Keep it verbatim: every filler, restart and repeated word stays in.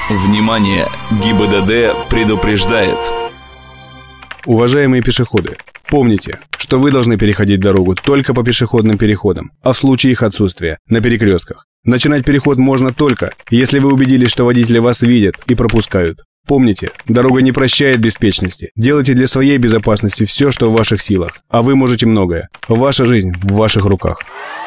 Внимание! ГИБДД предупреждает. Уважаемые пешеходы, помните, что вы должны переходить дорогу только по пешеходным переходам, а в случае их отсутствия – на перекрестках. Начинать переход можно только, если вы убедились, что водители вас видят и пропускают. Помните, дорога не прощает беспечности. Делайте для своей безопасности все, что в ваших силах, а вы можете многое. Ваша жизнь в ваших руках.